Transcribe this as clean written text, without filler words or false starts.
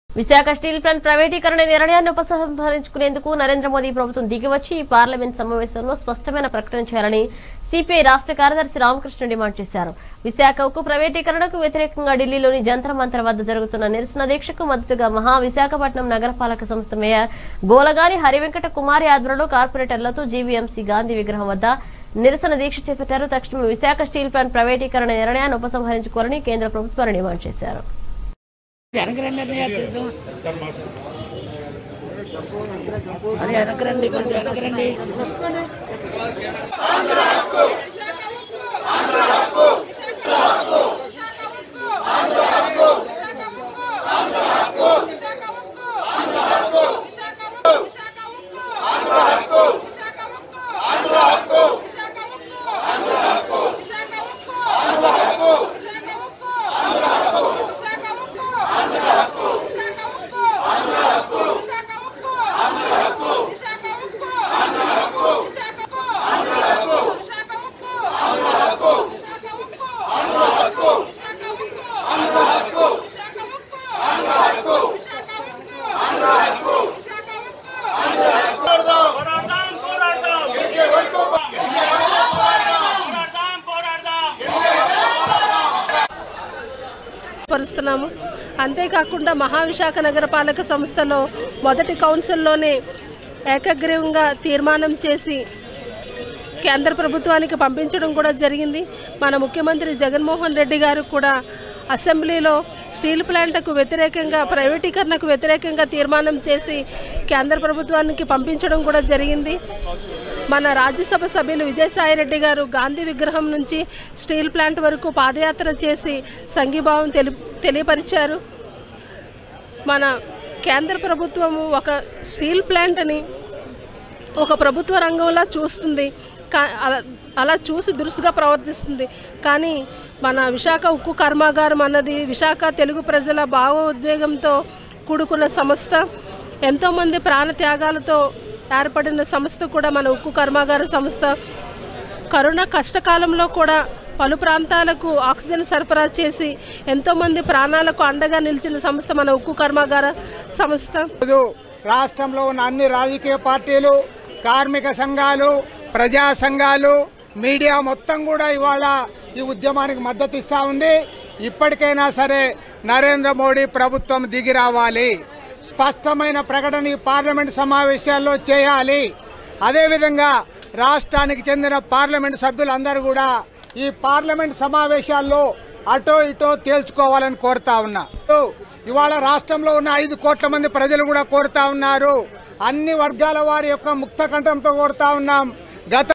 Visakha steel plant ప్రైవేటీకరణ నిర్ణయాన్ని ఉపసంహరించుకునేందుకు నరేంద్ర మోదీ ప్రభుత్వం దిగివచ్చి ఈ పార్లమెంట్ సమావేశంలో స్పష్టమైన ప్రకటన చేయాలని సిపిఐ రాష్ట్ర కార్యదర్శి రామకృష్ణ డిమాండ్ చేశారు. విశాఖ ఉక్కు ప్రైవేటీకరణకు వ్యతిరేకంగా ఢిల్లీలోని జంతర్ మంతర్ వద్ద జరుగుతున్న నిరసన దీక్షకు మద్దతుగా మహా విశాఖపట్నం నగరపాలక సంస్థ మేయర్ గోలగాని హరివెంకట కుమారి ఆధ్వర్యంలో కార్పొరేటర్లతో జీవీఎంసీ గాంధీ విగ్రహం వద్ద నిరసన దీక్ష చేపట్టారు. తక్షణమే విశాఖ స్టీల్ ప్లాంట్ ప్రైవేటీకరణ నిర్ణయాన్ని ఉపసంహరించుకోవాలని కేంద్ర ప్రభుత్వాన్ని డిమాండ్ చేశారు. పరుస్తున్నాము. అంతేకాకుండా మహావిశాఖ నగరపాలక సంస్థలో మొదటి కౌన్సిల్లోనే ఏకగ్రీవంగా తీర్మానం చేసి కేంద్ర ప్రభుత్వానికి పంపించడం కూడా జరిగింది. మన ముఖ్యమంత్రి జగన్మోహన్ రెడ్డి గారు కూడా అసెంబ్లీలో స్టీల్ ప్లాంట్కు వ్యతిరేకంగా ప్రైవేటీకరణకు వ్యతిరేకంగా తీర్మానం చేసి కేంద్ర ప్రభుత్వానికి పంపించడం కూడా జరిగింది. మన రాజ్యసభ సభ్యులు విజయసాయిరెడ్డి గారు గాంధీ విగ్రహం నుంచి స్టీల్ ప్లాంట్ వరకు పాదయాత్ర చేసి సంఘీభావం తెలియపరిచారు. మన కేంద్ర ప్రభుత్వము ఒక స్టీల్ ప్లాంట్ని ఒక ప్రభుత్వ రంగంలా చూస్తుంది, అలా చూసి దురుసుగా ప్రవర్తిస్తుంది. కానీ మన విశాఖ ఉక్కు కర్మాగారం అన్నది విశాఖ తెలుగు ప్రజల భావోద్వేగంతో కూడుకున్న సంస్థ, ఎంతోమంది ప్రాణత్యాగాలతో ఏర్పడిన సంస్థ కూడా మన ఉక్కు కర్మాగార సంస్థ. కరోనా కష్టకాలంలో కూడా పలు ప్రాంతాలకు ఆక్సిజన్ సరఫరా చేసి ఎంతోమంది ప్రాణాలకు అండగా నిలిచిన సంస్థ మన ఉక్కు కర్మాగార సంస్థ. రాష్ట్రంలో ఉన్న అన్ని రాజకీయ పార్టీలు, కార్మిక సంఘాలు, ప్రజా సంఘాలు, మీడియా మొత్తం కూడా ఇవాళ ఈ ఉద్యమానికి మద్దతు ఇస్తూ ఉంది. ఇప్పటికైనా సరే నరేంద్ర మోడీ ప్రభుత్వం దిగి రావాలి, స్పష్టమైన ప్రకటన ఈ పార్లమెంట్ సమావేశాల్లో చేయాలి. అదేవిధంగా రాష్ట్రానికి చెందిన పార్లమెంట్ సభ్యులందరూ కూడా ఈ పార్లమెంట్ సమావేశాల్లో అటో ఇటో తేల్చుకోవాలని కోరుతా ఉన్నా. ఇవాళ రాష్ట్రంలో ఉన్న 5 కోట్ల మంది ప్రజలు కూడా కోరుతా ఉన్నారు. అన్ని వర్గాల వారి యొక్క ముక్త కంఠంతో కోరుతా ఉన్నాం.